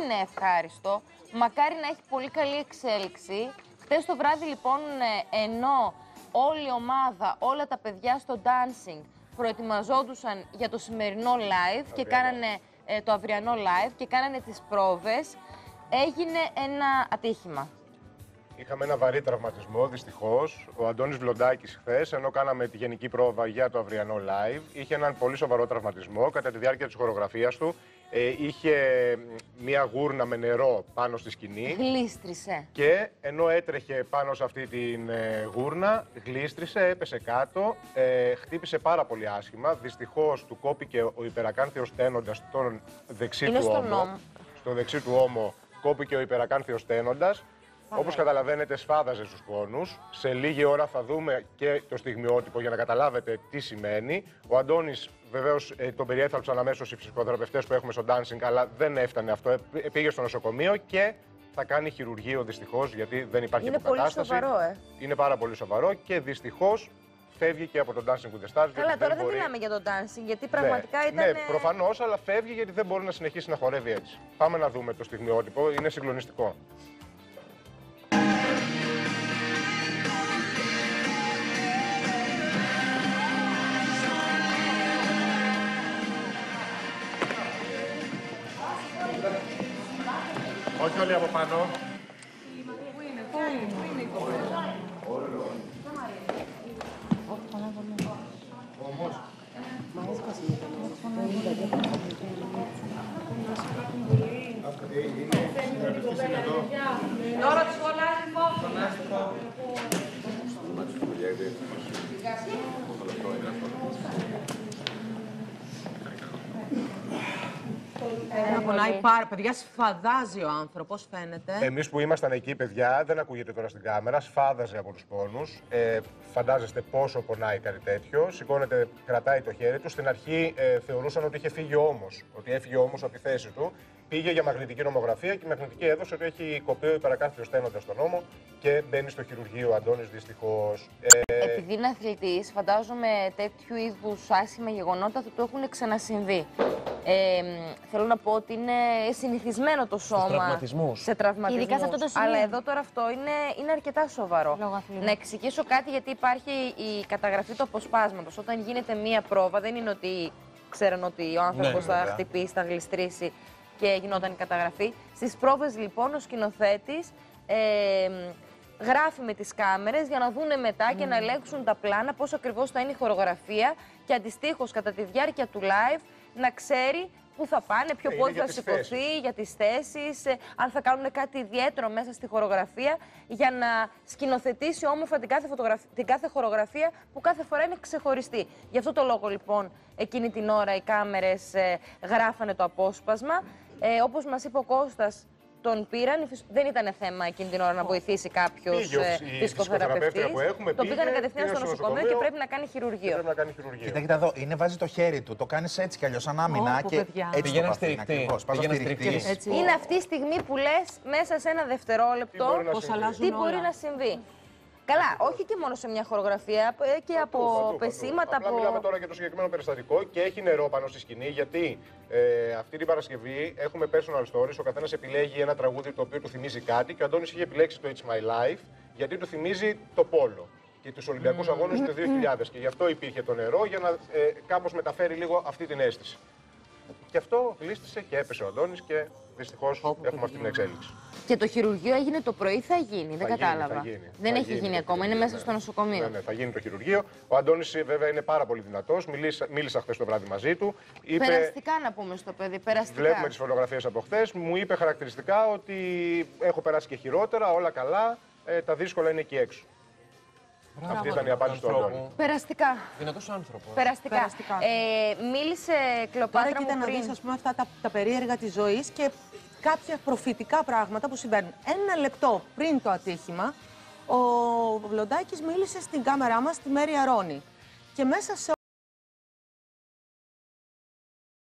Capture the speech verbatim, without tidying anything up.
είναι ευχάριστο. Μακάρι να έχει πολύ καλή εξέλιξη. Χτες το βράδυ λοιπόν, ενώ όλη η ομάδα, όλα τα παιδιά στο dancing προετοιμαζόντουσαν για το σημερινό live και κάνανε ε, το αυριανό live και κάνανε τις πρόβες, έγινε ένα ατύχημα. Είχαμε ένα βαρύ τραυματισμό, δυστυχώς. Ο Αντώνης Βλοντάκης χθες, ενώ κάναμε τη γενική πρόβα για το αυριανό live, είχε έναν πολύ σοβαρό τραυματισμό. Κατά τη διάρκεια της χορογραφίας του, ε, είχε μία γούρνα με νερό πάνω στη σκηνή. Γλίστρισε. Και ενώ έτρεχε πάνω σε αυτή την ε, γούρνα, γλίστρισε, έπεσε κάτω, ε, χτύπησε πάρα πολύ άσχημα. Δυστυχώς του κόπηκε ο υπερακάνθιος στένοντας στον δεξί Είναι του στον ώμο. ώμο. Στο δεξί του ώμο κόπηκε ο υπερακάνθιος στένοντας. Όπως καταλαβαίνετε, σφάδαζε στους πόνους. Σε λίγη ώρα θα δούμε και το στιγμιότυπο για να καταλάβετε τι σημαίνει. Ο Αντώνης, βεβαίως, τον περιέθαλψαν αμέσως οι φυσικοθεραπευτές που έχουμε στο dancing, αλλά δεν έφτανε αυτό. Πήγε στο νοσοκομείο και θα κάνει χειρουργείο, δυστυχώς, γιατί δεν υπάρχει Είναι υποκατάσταση. πολύ σοβαρό, ε. Είναι πάρα πολύ σοβαρό και δυστυχώς φεύγει και από το Dancing with the Stars. Καλά, τώρα δεν μπορεί... μιλάμε για το dancing, γιατί πραγματικά ναι, ήταν. Ναι, προφανώς, αλλά φεύγει γιατί δεν μπορεί να συνεχίσει να χορεύει έτσι. Πάμε να δούμε το στιγμιότυπο, είναι συγκλονιστικό. Όχι όλοι από πάνω. Πού είναι, πού είναι, πού είναι η κοπέλα. Όμως. Τώρα τη φωνάζει μόνο. Να πονάει πάρα, παιδιά, σφαδάζει ο άνθρωπος, φαίνεται. Εμείς που ήμασταν εκεί, παιδιά, δεν ακούγεται τώρα στην κάμερα, σφάδαζε από τους πόνους. Ε, φαντάζεστε πόσο πονάει κάτι τέτοιο. Σηκώνεται, κρατάει το χέρι του. Στην αρχή ε, θεωρούσαν ότι είχε φύγει όμως, ότι έφυγε όμως από τη θέση του. Πήγε για μαγνητική νομογραφία και η μαγνητική έδωσε ότι έχει κοπεί ο υπερακάνθιος στένοντας στον ώμο και μπαίνει στο χειρουργείο ο Αντώνης, δυστυχώς. Ε, Επειδή είναι αθλητής, φαντάζομαι τέτοιου είδους άσχημα γεγονότα θα το έχουν ξανασυμβεί. Ε, θέλω να πω ότι είναι συνηθισμένο το σώμα τραυματισμούς. σε τραυματισμούς. Ειδικά σε αυτό το σημείο. Αλλά εδώ τώρα αυτό είναι, είναι αρκετά σοβαρό. Να εξηγήσω κάτι, γιατί υπάρχει η καταγραφή του αποσπάσματος. Όταν γίνεται μία πρόβα, δεν είναι ότι ξέραν ότι ο άνθρωπος ναι, θα βέβαια. χτυπήσει, θα γλιστρήσει και γινόταν η καταγραφή. Στις πρόβες λοιπόν ο σκηνοθέτης ε, γράφει με τις κάμερες για να δούνε μετά mm. και να ελέγξουν τα πλάνα πώς ακριβώς θα είναι η χορογραφία και αντιστοίχως κατά τη διάρκεια του live να ξέρει πού θα πάνε, ποιο ε, πόδι θα σηκωθεί, για τις θέσεις, ε, αν θα κάνουν κάτι ιδιαίτερο μέσα στη χορογραφία, για να σκηνοθετήσει όμορφα την κάθε, την κάθε χορογραφία που κάθε φορά είναι ξεχωριστή. Γι' αυτό το λόγο λοιπόν εκείνη την ώρα οι κάμερες ε, γράφανε το απόσπασμα. Ε, όπως μας είπε ο Κώστας, τον πήραν, δεν ήταν θέμα εκείνη την ώρα να βοηθήσει κάποιος φυσικοθεραπευτής. Το πήγανε κατευθείαν στο νοσοκομείο και πρέπει να κάνει χειρουργείο. Πρέπει να κάνει χειρουργείο. Κοίτα, κοίτα εδώ, είναι, βάζει το χέρι του, το κάνεις έτσι κι αλλιώς, σαν άμυνα Ω, και παιδιά. έτσι Πήγαινε το παθαίνει στηρικτή. ακριβώς. Πας Πήγαινε στηρικτή. στηρικτή. Είναι αυτή η στιγμή που λες μέσα σε ένα δευτερόλεπτο Τι μπορεί να Πώς συμβεί. αλλάζουν τι όλα. μπορεί να συμβεί. Καλά, όχι και μόνο σε μια χορογραφία, ε, και από Παντού, πεσήματα. παντού. Απλά από... μιλάμε τώρα για το συγκεκριμένο περιστατικό και έχει νερό πάνω στη σκηνή, γιατί ε, αυτή την Παρασκευή έχουμε personal stories. Ο καθένας επιλέγει ένα τραγούδι το οποίο του θυμίζει κάτι και ο Αντώνης είχε επιλέξει το It's My Life γιατί του θυμίζει το πόλο και τους Ολυμπιακούς mm. Αγώνες του δύο χιλιάδες. Και γι' αυτό υπήρχε το νερό, για να ε, κάπως μεταφέρει λίγο αυτή την αίσθηση. Και αυτό γλίστησε και έπεσε ο Αντώνης και δυστυχώς έχουμε αυτή την εξέλιξη. Και το χειρουργείο έγινε το πρωί, θα γίνει, δεν Θα κατάλαβα. γίνει, θα γίνει. Δεν Θα έχει γίνει γίνει το ακόμα, είναι χειρουργείο, μέσα ναι. στο νοσοκομείο. Ναι, ναι, θα γίνει το χειρουργείο. Ο Αντώνης βέβαια είναι πάρα πολύ δυνατός. Μίλησα, μίλησα χθες το βράδυ μαζί του. Είπε, Περαστικά να πούμε στο παιδί, περαστικά. βλέπουμε τις φωτογραφίες από χθες. Μου είπε χαρακτηριστικά ότι έχω περάσει και χειρότερα, όλα καλά. Ε, τα δύσκολα είναι εκεί έξω. Μπράβο, Αυτή ήταν η απάντηση του Αντώνη. Περαστικά. Δυνατός άνθρωπος. Περαστικά. Περαστικά. Ε, μίλησε Τώρα Κλεοπάτρα κοίτα μου να πριν. δεις, ας πούμε, αυτά τα, τα περίεργα της ζωής και κάποια προφητικά πράγματα που συμβαίνουν. Ένα λεπτό πριν το ατύχημα, ο Βλοντάκης μίλησε στην κάμερά μας, τη Μέρη Αρώνη. Και μέσα σε